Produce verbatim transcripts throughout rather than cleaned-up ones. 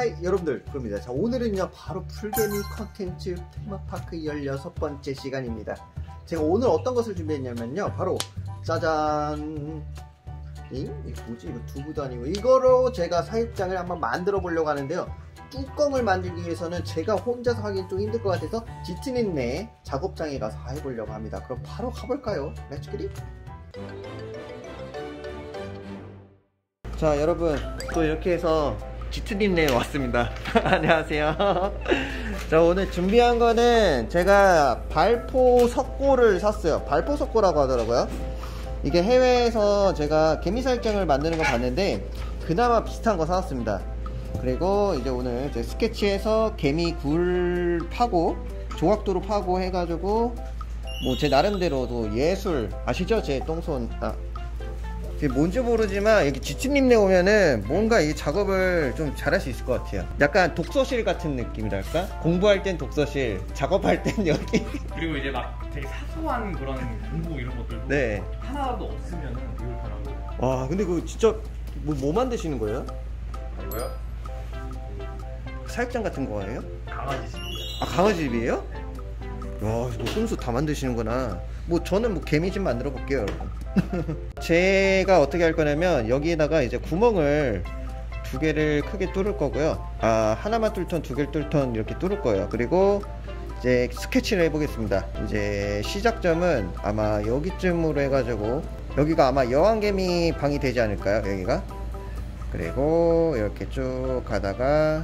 하이 여러분들, 그럽니다. 자, 오늘은요 바로 풀개미 컨텐츠 테마파크 열여섯 번째 시간입니다. 제가 오늘 어떤 것을 준비했냐면요, 바로 짜잔, 이? 이게 뭐지? 이거 두부도 아니고 이거로 제가 사육장을 한번 만들어 보려고 하는데요. 뚜껑을 만들기 위해서는 제가 혼자서 하긴 좀 힘들 것 같아서 지트님네 작업장에 가서 해보려고 합니다. 그럼 바로 가볼까요? 렛츠 기릿! 자, 여러분, 또 이렇게 해서 지트님네 왔습니다. 안녕하세요. 자, 오늘 준비한 거는 제가 발포 석고를 샀어요. 발포 석고라고 하더라고요. 이게 해외에서 제가 개미 사육장을 만드는 거 봤는데 그나마 비슷한 거 사왔습니다. 그리고 이제 오늘 제 스케치해서 개미 굴 파고 조각도로 파고 해가지고 뭐 제 나름대로도 예술 아시죠? 제 똥손, 아 그게 뭔지 모르지만 여기 지치님네 오면은 뭔가 이 작업을 좀 잘할 수 있을 것 같아요. 약간 독서실 같은 느낌이랄까? 공부할 땐 독서실, 작업할 땐 여기. 그리고 이제 막 되게 사소한 그런 공부 이런 것들도 네. 하나라도 없으면은 이걸 바라고. 와, 근데 그거 진짜 뭐, 뭐 만드시는 거예요? 이거요? 사육장 같은 거예요? 강아지 집이에요. 아, 강아지 집이에요? 야, 뭐 꼼수 다 만드시는구나. 뭐 저는 뭐 개미집 만들어 볼게요, 여러분. 제가 어떻게 할 거냐면 여기에다가 이제 구멍을 두 개를 크게 뚫을 거고요. 아, 하나만 뚫던 두 개를 뚫던 이렇게 뚫을 거예요. 그리고 이제 스케치를 해보겠습니다. 이제 시작점은 아마 여기쯤으로 해가지고 여기가 아마 여왕개미 방이 되지 않을까요? 여기가. 그리고 이렇게 쭉 가다가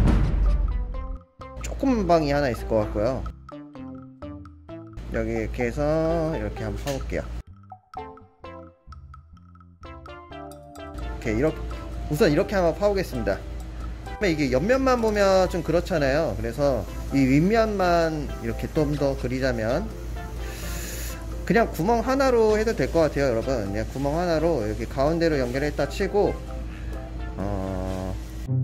조그만 방이 하나 있을 것 같고요. 여기 이렇게 해서 이렇게 한번 파볼게요. 이렇게, 이렇게 우선 이렇게 한번 파보겠습니다. 이게 옆면만 보면 좀 그렇잖아요. 그래서 이 윗면만 이렇게 좀 더 그리자면 그냥 구멍 하나로 해도 될 것 같아요, 여러분. 그냥 구멍 하나로 이렇게 가운데로 연결했다 치고 어...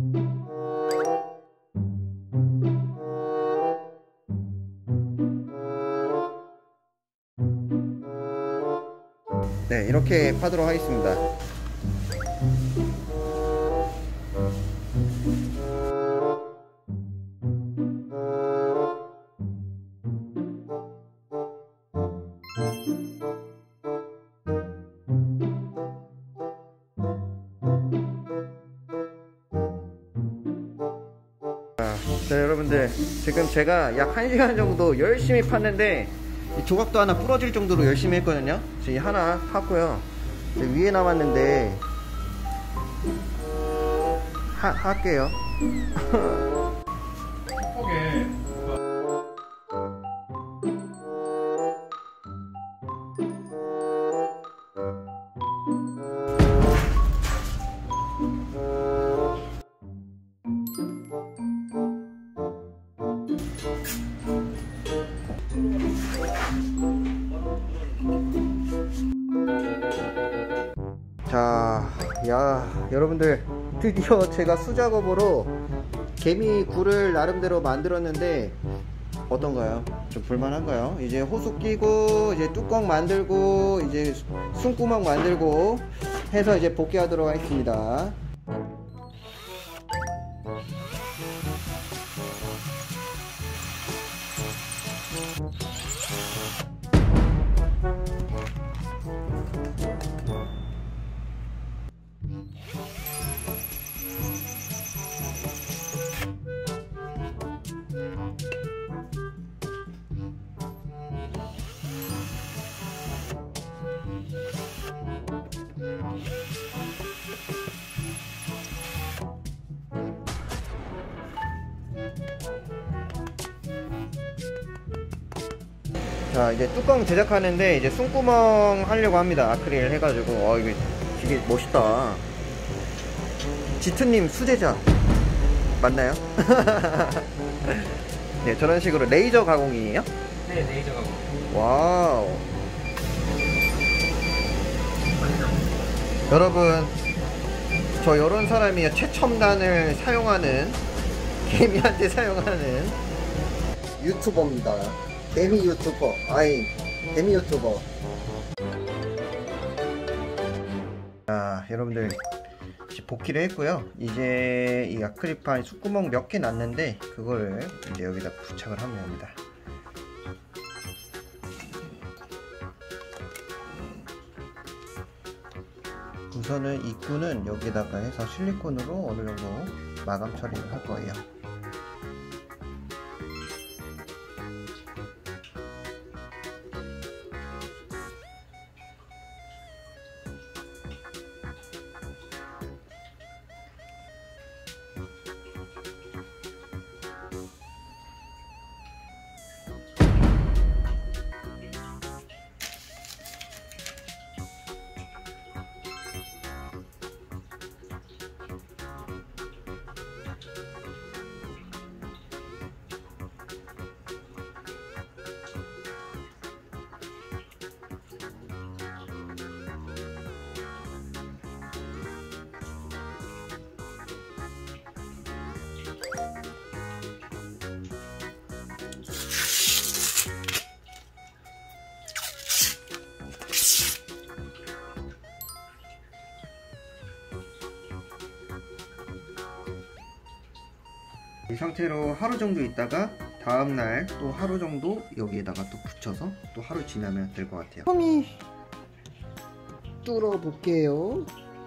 네, 이렇게 파도록 하겠습니다. 자, 여러분들, 지금 제가 약 한 시간 정도 열심히 팠는데 이 조각도 하나 부러질 정도로 열심히 했거든요. 지금 하나 팠고요. 위에 남았는데 하, 할게요. 예쁘게. 자, 야, 여러분들, 드디어 제가 수작업으로 개미 굴을 나름대로 만들었는데 어떤가요? 좀 볼만한가요? 이제 호수 끼고 이제 뚜껑 만들고 이제 숨구멍 만들고 해서 이제 복귀하도록 하겠습니다. 자, 이제 뚜껑 제작하는데 이제 숨구멍 하려고 합니다. 아크릴 해가지고. 어, 이게 되게 멋있다. 지트님 수제자 맞나요? 네, 저런 식으로 레이저 가공이에요? 네, 레이저 가공. 와우. 여러분, 저 요런 사람이에요. 최첨단을 사용하는, 개미한테 사용하는 유튜버입니다. 개미 유튜버. 아이, 개미 유튜버. 자, 여러분들 복귀를 했고요. 이제 이 아크릴판 숯구멍 몇 개 났는데 그거를 이제 여기다 부착을 하면 됩니다. 우선은 입구는 여기다가 해서 실리콘으로 어느 정도 마감 처리를 할 거예요. 이 상태로 하루 정도 있다가 다음날 또 하루 정도 여기에다가 또 붙여서 또 하루 지나면 될 것 같아요. 홈이 뚫어 볼게요.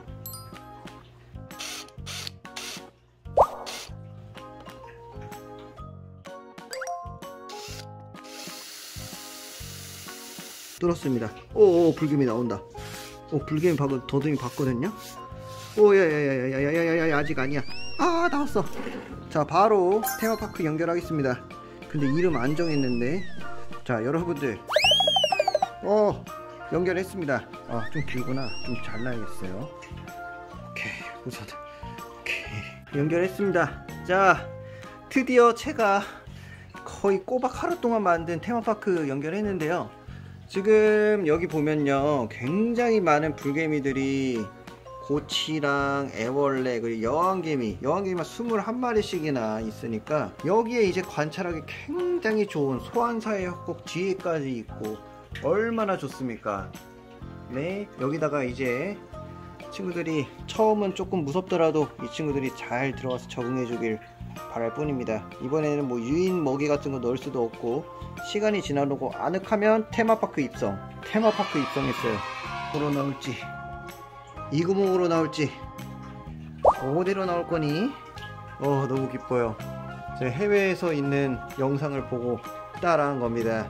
뚫었습니다. 오오 불금이 나온다. 오 불금이 방금 더듬이 봤거든요. 오 야야야야야야야야 아직 아니야. 아 나왔어. 자 바로 테마파크 연결하겠습니다. 근데 이름 안 정했는데 자 여러분들 어 연결했습니다. 아 좀 길구나. 좀 잘라야겠어요. 오케이 우선 오케이 연결했습니다. 자 드디어 제가 거의 꼬박 하루 동안 만든 테마파크 연결했는데요. 지금 여기 보면요 굉장히 많은 불개미들이 고치랑 애벌레 그리고 여왕개미 여왕개미가 스물한 마리씩이나 있으니까 여기에 이제 관찰하기 굉장히 좋은 소환사의 협곡 뒤에까지 있고 얼마나 좋습니까. 네 여기다가 이제 친구들이 처음은 조금 무섭더라도 이 친구들이 잘 들어가서 적응해 주길 바랄 뿐입니다. 이번에는 뭐 유인 먹이 같은 거 넣을 수도 없고 시간이 지나고 아늑하면 테마파크 입성 테마파크 입성했어요. 뭐로 나올지 이 구멍으로 나올지 어디로 나올 거니? 어 너무 기뻐요. 제가 해외에서 있는 영상을 보고 따라한 겁니다.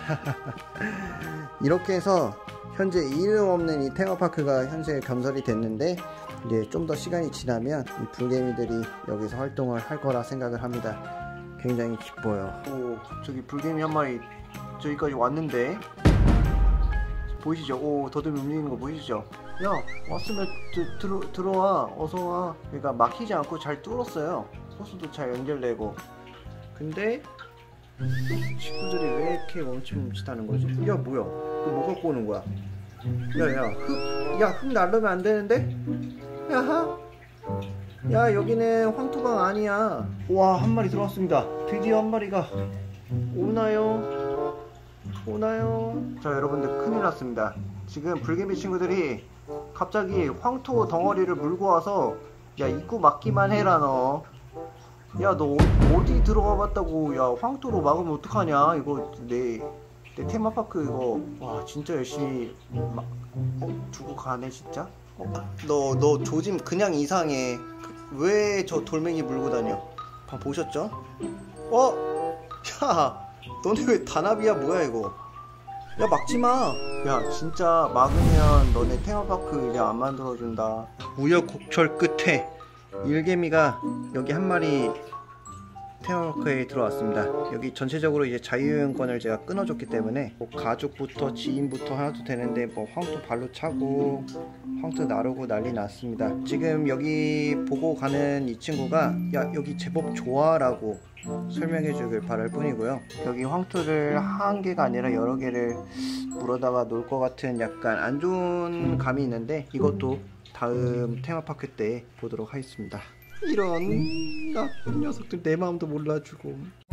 이렇게 해서 현재 이름 없는 이 테마파크가 현재 건설이 됐는데 이제 좀 더 시간이 지나면 이 불개미들이 여기서 활동을 할 거라 생각을 합니다. 굉장히 기뻐요. 오 저기 불개미 한 마리 저기까지 왔는데 보이시죠? 오 더듬이 움직이는 거 보이시죠? 야 왔으면 드, 들어, 들어와 어서와. 그러니까 막히지 않고 잘 뚫었어요. 호수도 잘 연결되고. 근데 친구들이 왜 이렇게 멈칫멈칫하는 거지? 야 뭐야 뭐 갖고 오는 거야? 야야 흙 야 흙 날르면 안 되는데? 야하 야 여기는 황토방 아니야. 와 한 마리 들어왔습니다. 드디어 한 마리가 오나요? 오나요? 자 여러분들 큰일 났습니다. 지금 불개미 친구들이 갑자기 황토 덩어리를 물고 와서 야 입구 막기만 해라 너. 야 너 어디 들어가 봤다고. 야 황토로 막으면 어떡하냐. 이거 내, 내 테마파크 이거 와 진짜 열심히 막 어, 두고 가네 진짜. 어? 너, 너 조짐 그냥 이상해. 왜 저 돌멩이 물고 다녀? 방 보셨죠? 어? 야 너네 왜 단합이야 뭐야 이거. 야 막지마. 야 진짜 막으면 너네 테마파크 이제 안 만들어준다. 우여곡절 끝에 일개미가 여기 한 마리 테마파크에 들어왔습니다. 여기 전체적으로 이제 자유여행권을 제가 끊어줬기 때문에 뭐 가족부터 지인부터 하나도 되는데 뭐 황토 발로 차고 황토 나르고 난리 났습니다. 지금 여기 보고 가는 이 친구가 야 여기 제법 좋아 라고 설명해 주길 바랄 뿐이고요. 여기 황토를 한 개가 아니라 여러 개를 물어다가 놓을 것 같은 약간 안 좋은 감이 있는데 이것도 다음 테마파크 때 보도록 하겠습니다. 이런 나쁜 녀석들 내 마음도 몰라주고.